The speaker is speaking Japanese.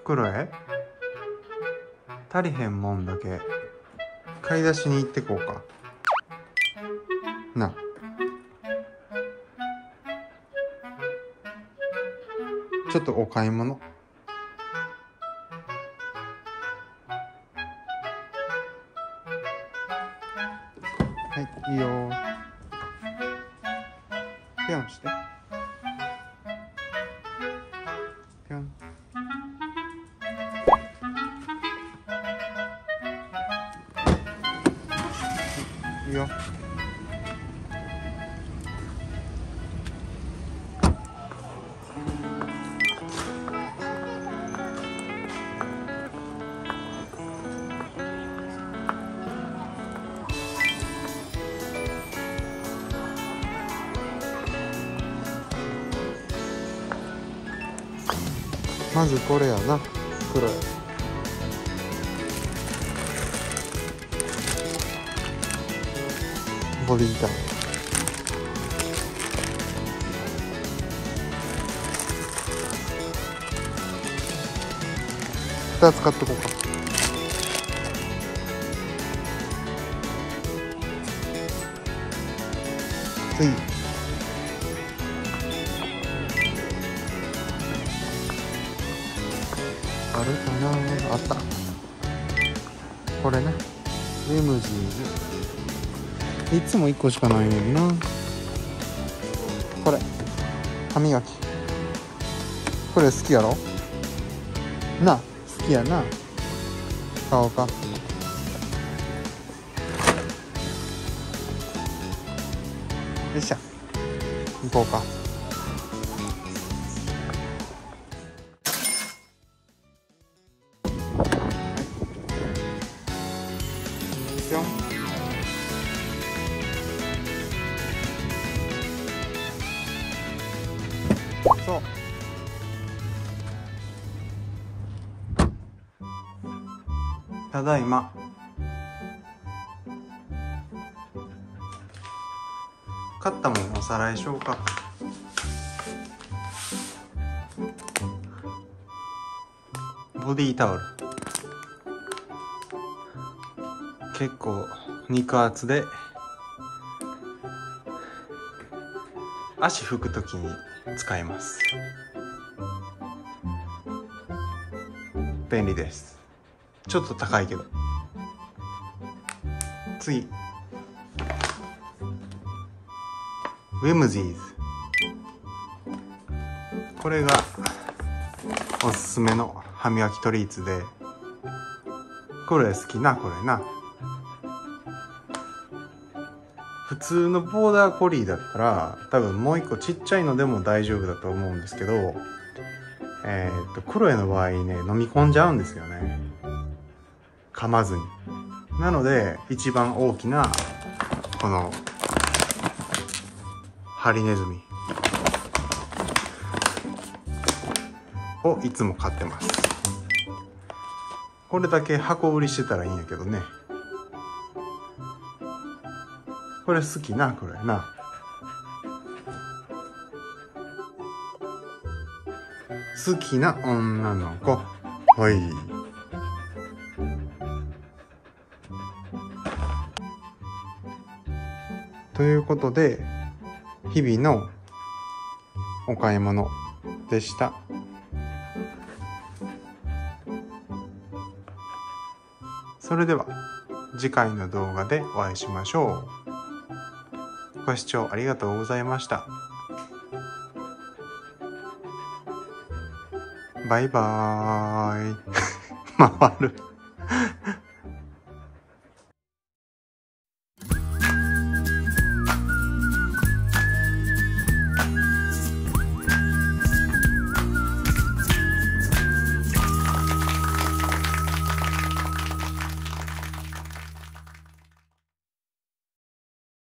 クロエ足りへんもんだけ買い出しに行ってこうかな。ちょっとお買い物。はい、いいよ。ぴょんして。ぴょん。いいよ。まずこれやな、黒いボディタオル。2つ買ってこうか。次あるかな。あった。これね、ウェムジーズ。いつも1個しかないねんな。これ歯磨き。これ好きやろな。好きやな。買おうか。よいしょ、行こうか。ぴょん。そう。ただいま。買ったもんおさらいしようか。ボディタオル。結構肉厚で足拭くときに使えます。便利です。ちょっと高いけど。次、ウェムジーズ。これがおすすめの歯磨きトリーツで、これ好きな。これな、普通のボーダーコリーだったら多分もう一個ちっちゃいのでも大丈夫だと思うんですけど、クロエの場合ね、飲み込んじゃうんですよね、噛まずに。なので一番大きなこのハリネズミをいつも買ってます。これだけ箱売りしてたらいいんやけどね。これ好きな。これな、好きな女の子。はい。ということで日々のお買い物でした。それでは次回の動画でお会いしましょう。ご視聴ありがとうございました。バイバーイ。回る。